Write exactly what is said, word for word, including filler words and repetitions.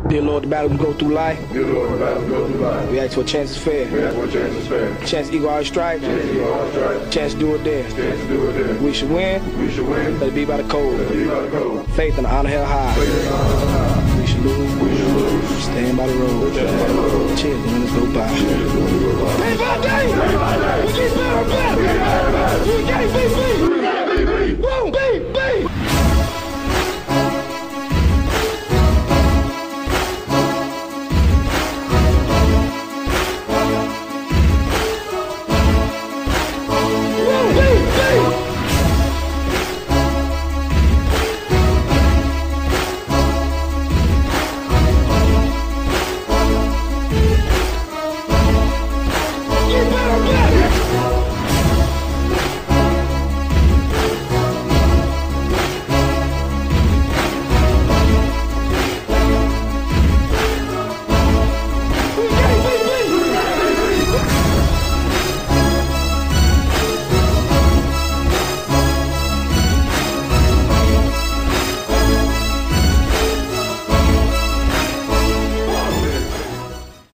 Dear Lord, the battle we go through life. Dear Lord, the battle we go through life. We ask for a chance to fair. We ask for a chance to fair. Chance to equal our stripes. Chance to equal our stripes. Chance to do it there. Chance to do it there. We should win. We should win. Let it be by the code. Let it be by the code. Faith and honor held high. Faith and honor held high. We should lose. We should lose. Stand by the road. Stand by the road. Cheers, and let's go by. Cheers.